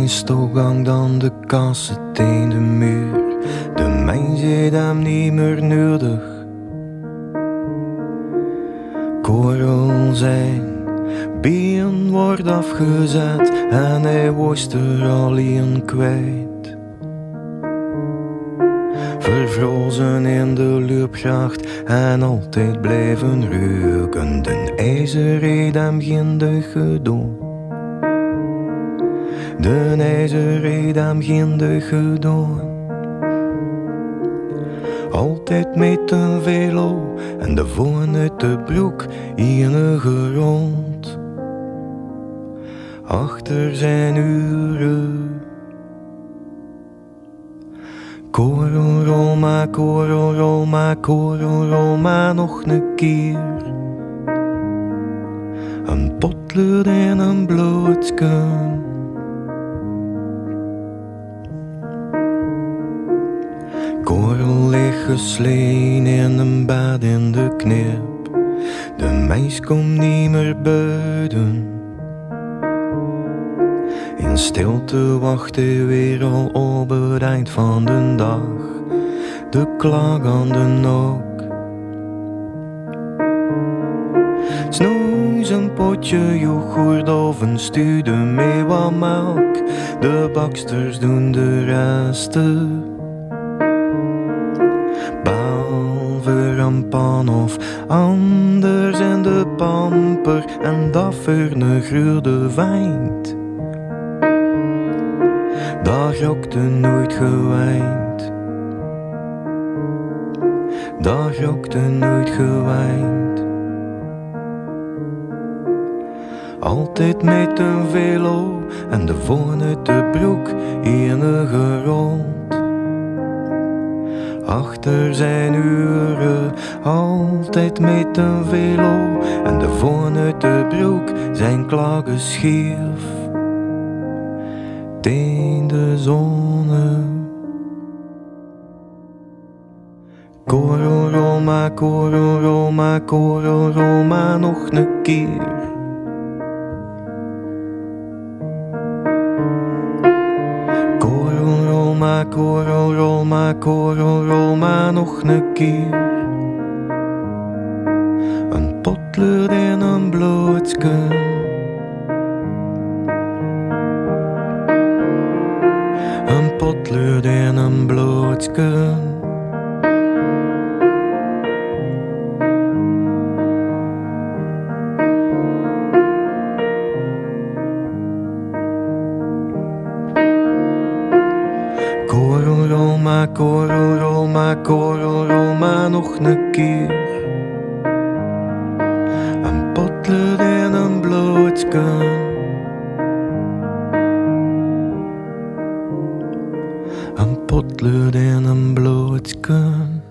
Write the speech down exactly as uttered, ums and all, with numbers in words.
eens toegang dan de kassen tegen de muur. De mens heeft hem niet meer nodig. Korrel zijn been wordt afgezet en hij was er alleen kwijt. Vervrozen in de loopgracht en altijd blijven ruiken. De ijzer heeft hem geen deugd gedaan. De ijzer heeft hem geen deugd gedaan. Altijd met een velo en de voeten uit de broek enige rond. Achter zijn uren. Korrel, Roma, korrel, Roma, korrel, Roma, nog een keer. Een potlood en een blootsken. Korrel ligt gesleten in een bed in de knip. De meis komt niet meer buiten. In stilte wacht hij weer al op het eind van de dag. De klagende nok. Snoes een potje yoghurt of een stude met wat melk. De baksters doen de resten. Behalve een pan of anders in de pamper en dat voor een gruurde wijnt. Daar jokte nooit gewijnd. Daar jokte nooit gewijnd. Altijd met een velo en de voeten uit de broek enige rond. Achter zijn uren, altijd met een velo en de voeten uit de broek zijn klagen scheef. Tegen de zonne. Korrel, Roma, korrel, Roma, korrel, Roma, nog een keer. Korrel, Roma, korrel, Roma, korrel, Roma, nog een keer. Een potlood en een blootsken. Een potlood en een blootsken. Korrel, Roma, korrel, Roma, korrel, Roma, nog een keer. Een potlood en een blootsken. Een potlood en een blootsken.